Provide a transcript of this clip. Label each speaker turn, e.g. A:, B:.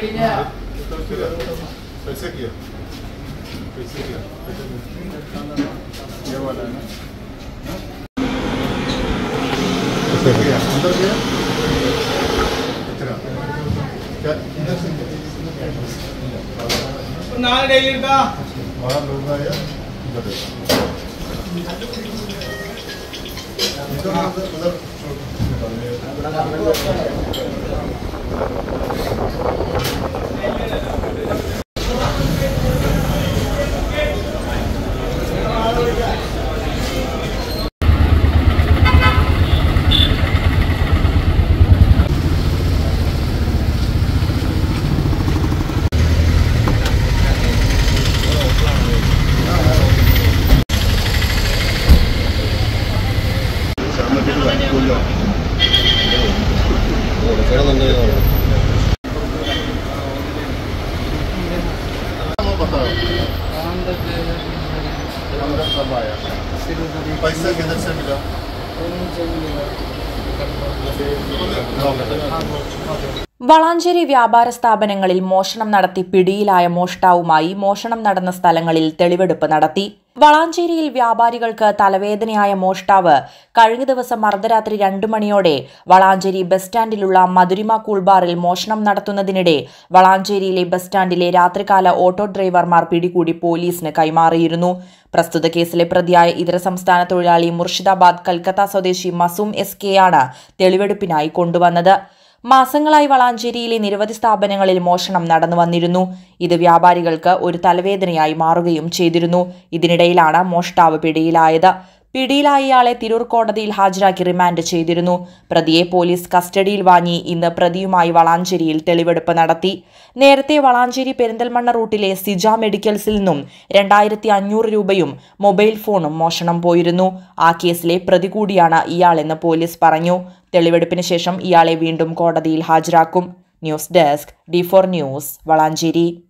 A: ये वाला है ना अंदर गया डेली का बड़ा लोग आया पैसा किधर से मिला?
B: വളാഞ്ചേരി വ്യാപാര സ്ഥാപനങ്ങളിൽ മോഷണം നടത്തി പിടിയിലായ മോഷ്ടാവുമായി മോഷണം നടന്ന സ്ഥലങ്ങളിൽ തെളിവെടുപ്പ് നടത്തി. വളാഞ്ചേരിയിൽ വ്യാപാരികൾക്ക് തലവേദനയായ മോഷ്ടാവ് കഴിഞ്ഞ ദിവസം അർദ്ധരാത്രി 2 മണിയോടെ വളാഞ്ചേരി ബസ് സ്റ്റാൻഡിലുള്ള മധുരിമ കൂൾബാറിൽ മോഷണം നടത്തുന്നതിനിടെ വളാഞ്ചേരിയിലെ ബസ് സ്റ്റാൻഡിലെ രാത്രികാല ഓട്ടോ ഡ്രൈവർമാർ പിടികൂടി പോലീസിന് കൈമാറിയിരുന്നു. പ്രസ്തുത കേസിലെ പ്രതിയായ ഇതര സംസ്ഥാന തൊഴിലാളി മുർഷിദാബാദ് കൽക്കത്ത സ്വദേശി മസൂം SK ആണ് തെളിവെടുപ്പിനായി കൊണ്ടുവന്നത്. മാസങ്ങളായി വളാഞ്ചേരിയിലെ നിരവധി സ്ഥാപനങ്ങളിൽ മോഷണം നടന്നു വന്നിരുന്നു. ഇത് വ്യാപാരികൾക്ക് ഒരു തലവേദനയായി മാറുകയും ചെയ്തിരുന്നു. ഇതിനിടയിലാണ് മോഷ്ടാവ് പിടിയിലായത്. പിടിയിലായ ഇയാളെ തിരൂർ കോടതിയിൽ ഹാജരാക്കി റിമാൻഡ് ചെയ്തിരുന്നു. പ്രതിയെ പോലീസ് കസ്റ്റഡിയിൽ വാങ്ങി ഇന്ന് പ്രതിയുമായി വളാഞ്ചേരിയിൽ തെളിവെടുപ്പ് നടത്തി. നേരത്തെ വളാഞ്ചേരി പെരിന്തൽമണ്ണ റൂട്ടിലെ സിജ മെഡിക്കൽസിൽ നിന്നും 2500 രൂപയും മൊബൈൽ ഫോണും മോഷണം പോയിരുന്നു. ആ കേസിലെ പ്രതി കൂടിയാണ് ഇയാളെന്ന് പോലീസ് പറഞ്ഞു. തെളിവെടുപ്പിന് ശേഷം ഇയാളെ വീണ്ടും കോടതിയിൽ ഹാജരാക്കും. News desk D4 news Valanchery.